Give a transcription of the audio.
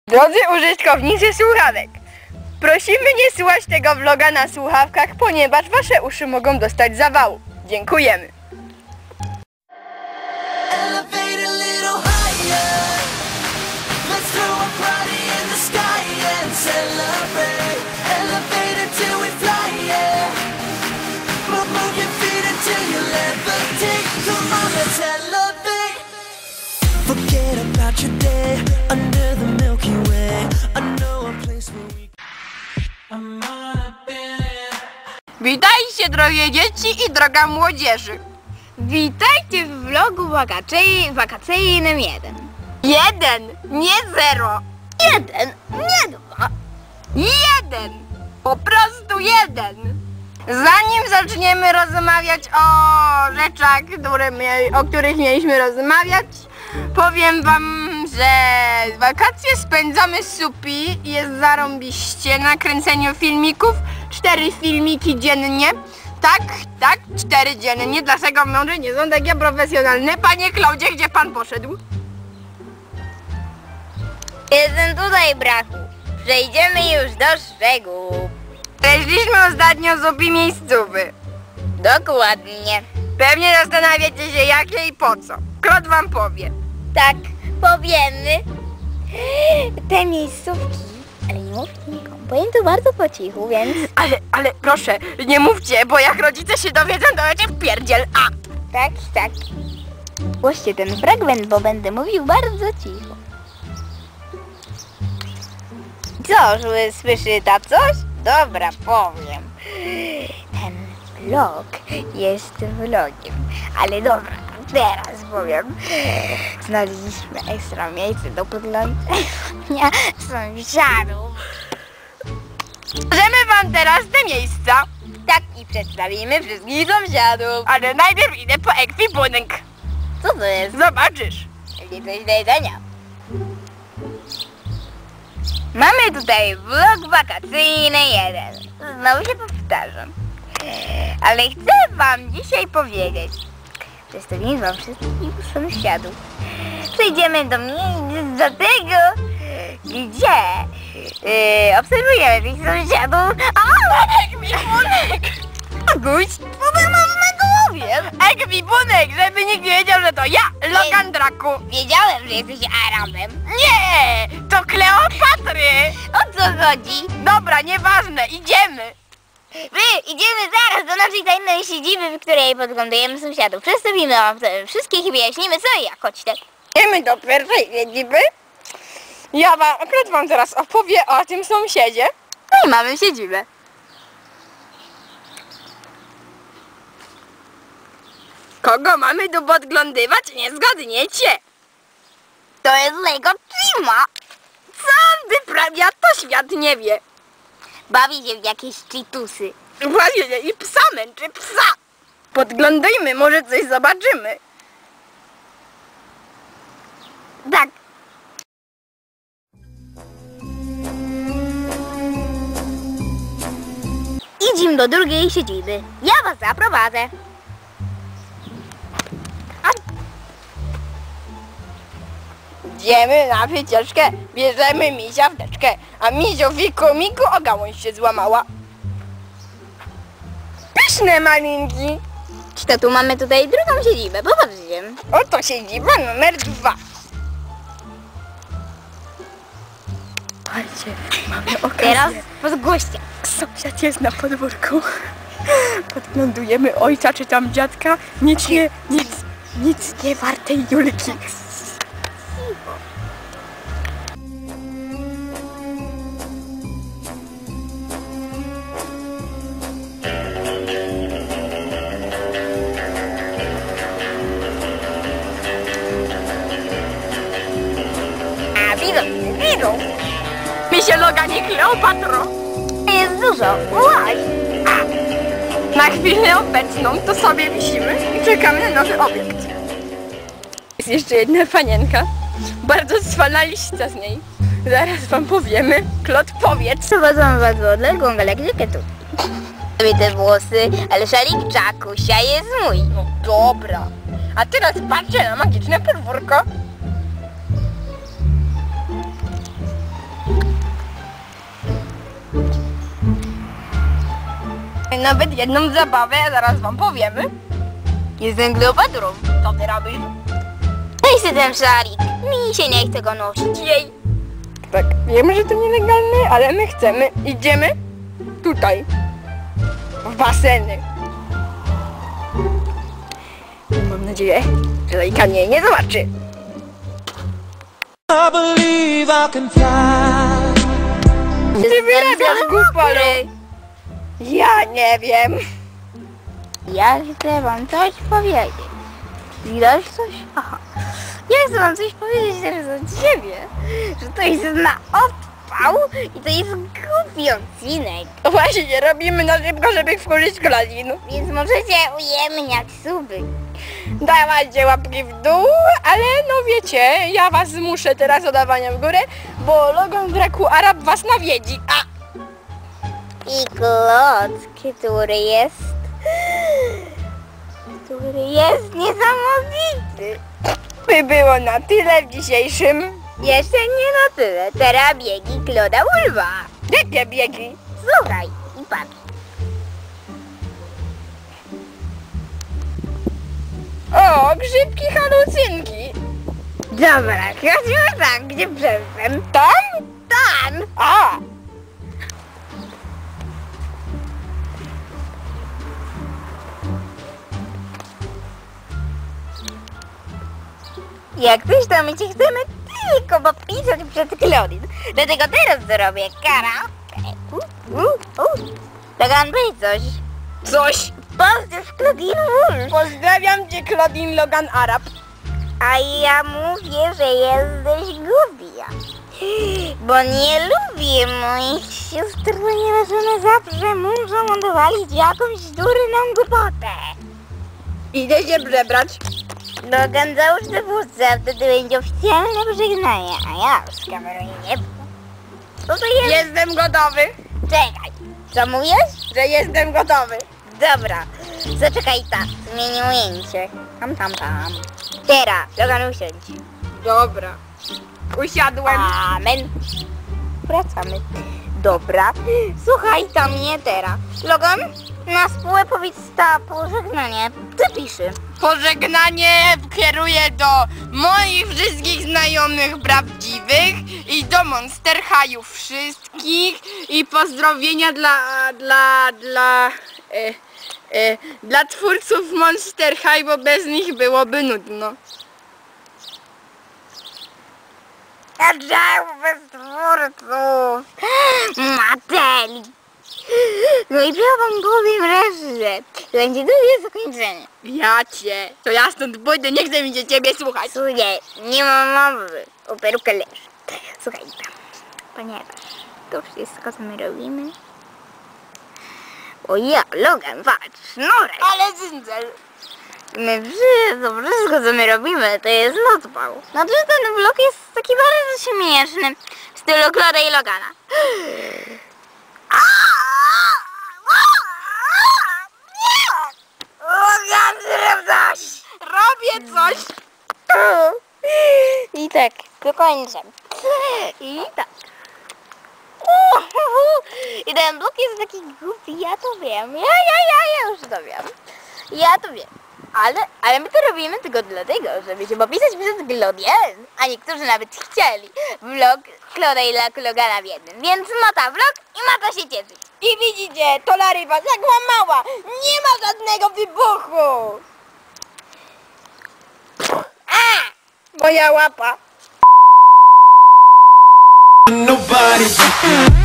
Drodzy użytkownicy słuchawek, prosimy nie słuchać tego vloga na słuchawkach, ponieważ wasze uszy mogą dostać zawału. Dziękujemy. Forget about your day under the Milky Way. I know a place where we Witajcie, drogie dzieci i droga młodzieży. Witajcie w vlogu wakacyjnym 1. 1, nie 0. 1, nie 2. 1, po prostu 1. Zanim zaczniemy rozmawiać o rzeczach, o których mieliśmy rozmawiać, powiem wam, że wakacje spędzamy supi, jest zarąbiście na kręceniu filmików, 4 filmiki dziennie. Tak, 4 dziennie, dlaczego może nie są takie profesjonalne. Panie Klaudzie, gdzie pan poszedł? Jestem tutaj, brachu. Przejdziemy już do szczegółów. Znaleźliśmy ostatnio zupi miejscówy. Dokładnie. Pewnie zastanawiacie się jakie i po co. Klot wam powie. Tak, powiemy. Te miejscówki. Ale nie mówcie nikomu, powiem to bardzo po cichu, więc... Ale proszę, nie mówcie, bo jak rodzice się dowiedzą, to będzie wpierdziel. Tak. Głoście ten fragment, bo będę mówił bardzo cicho. Co, słyszy ta coś? Dobra, powiem. Ten vlog jest vlogiem, ale dobra, teraz powiem. Znaleźliśmy ekstra miejsce do podglądania sąsiadów. Możemy wam teraz te miejsca. Tak, i przedstawimy wszystkich sąsiadów. Ale najpierw idę po ekwipunek. Co to jest? Zobaczysz. Coś do jedzenia. Mamy tutaj vlog wakacyjny 1. Znowu się powtarzam. Ale chcę wam dzisiaj powiedzieć. Przedstawimy wam wszystkich sąsiadów. Przejdziemy do miejsca tego, gdzie obserwujemy tych sąsiadów. Ekwipunek! Aguś, co ty masz na głowie? Ekwipunek, żeby nikt nie wiedział, że to ja, Logan Draku. Wiedziałem, że jesteś Arabem. Nie, to Kleopatry. O co chodzi? Dobra, nieważne, idziemy. Idziemy zaraz do naszej tajnej siedziby, w której podglądujemy sąsiadów. Przedstawimy wam wszystkich i wyjaśnimy co i jak. Chodźcie. Idziemy do pierwszej siedziby. Klot wam teraz opowie o tym sąsiedzie. No i mamy siedzibę. Kogo mamy tu podglądywać? Nie zgadniecie. To jest Lego Trima. Co on wyprawia, to świat nie wie. Bawi się w jakieś cheatusy. Właśnie, i psa męczy, psa. Podglądajmy, może coś zobaczymy. Tak. Idziemy do drugiej siedziby. Ja was zaprowadzę. Idziemy na wycieczkę, bierzemy misia w teczkę, a mizio miku o gałąź się złamała. Pyszne malinki. To tu mamy tutaj drugą siedzibę, popatrzcie. Oto siedziba numer 2. Patrzcie, mamy okazję. Teraz podgłoście. Sąsiad jest na podwórku. Podglądujemy ojca czy tam dziadka. Nic nie wartej Julki. Widzą. Misio Loganie Kleopatro. Jest dużo. Łaj. Na chwilę obecną to sobie wisimy i czekamy na nowy obiekt. Jest jeszcze jedna panienka. Bardzo cwana liścia z niej. Zaraz wam powiemy. Klot, powiedz. Prowadzą was w odległą galaktykę tu. Sobie te włosy, ale szalik Jackusia jest mój. No dobra. A teraz patrzcie na magiczne podwórko. nawet jedną zabawę, zaraz wam powiemy. Jestem Kleopatrą. Co ty robisz? Weź sobie ten szalik. Mi się nie chce go nosić. Jej. Tak, wiemy, że to nielegalne, ale my chcemy. Idziemy tutaj. W baseny. Mam nadzieję, że Lejka mnie nie zobaczy. I believe I can fly. Ty wyrabiasz głupolu. Ja nie wiem. Ja chcę wam coś powiedzieć. Widać coś? Aha. Ja chcę wam coś powiedzieć teraz od siebie. Że to jest na odpał i to jest głupi odcinek. To właśnie robimy na szybko, żeby wkurzyć Claudine. Więc możecie ujemniać suby. Dawajcie łapki w dół, ale no wiecie, ja was zmuszę teraz oddawania w górę, bo Logan Braku Arab was nawiedzi. A! I klocki, który jest niesamowity. By było na tyle w dzisiejszym... Jeszcze nie na tyle. Teraz biegi Kloda Ulwa. Jakie biegi? Słuchaj i patrz. O, grzybki halucynki. Dobra, chodźmy tak, gdzie przeszłem. Tam? Tam! A! Jak coś to my cię chcemy tylko popisać przed Claudine. Dlatego teraz zrobię karaoke. Logan, powiedz coś. Coś. Pozdrów Claudine Wolf. Pozdrawiam cię, Claudine Logan Arab. A ja mówię, że jesteś głupia. Bo nie lubię moich sióstr, ponieważ one zawsze muszą odwalić jakąś durną głupotę. Idę się przebrać. Logan, załóż te wódce, a wtedy będzie oficjalne pożegnanie, a ja z kamerą nie będę. Co to jest? Jestem gotowy. Czekaj, co mówisz? Że jestem gotowy. Dobra, zaczekaj tak, zmienię ujęcie. Tam. Teraz, Logan, usiądź. Dobra. Usiadłem. Amen. Wracamy. Dobra, słuchaj tam mnie teraz. Logan, na spółę powiedz ta pożegnanie. Ty piszy. Pożegnanie kieruję do moich wszystkich znajomych prawdziwych i do Monster High'ów wszystkich i pozdrowienia dla twórców Monster High, bo bez nich byłoby nudno. A czemu bez twórców? Mateli. No i ja wam powiem raz, że będzie drugie zakończenie. To ja stąd pójdę, nie chcę mi się ciebie słuchać. Słuchaj, nie ma mowy o perukę leży. Słuchaj tam, ponieważ to wszystko co my robimy. O ja, Logan, patrz, sznurek. Ale Zyndzel. My wszystko co my robimy to jest odpał. Znaczy ten vlog jest taki bardzo śmieszny w stylu Kloda i Logana. Logan, zrób coś! Robię coś. I tak, dokończę. I tak. I ten blok jest taki głupi, ja to wiem. Ja już to wiem. Ja to wiem. Ale my to robimy tylko dlatego, żeby się popisać przez Glodien. A niektórzy nawet chcieli vlog Kloda i Logana w jednym. Więc mata vlog i mata się cieszyć. I widzicie, to Larywa zakłamała. Nie ma żadnego wybuchu. Moja łapa. Nobody.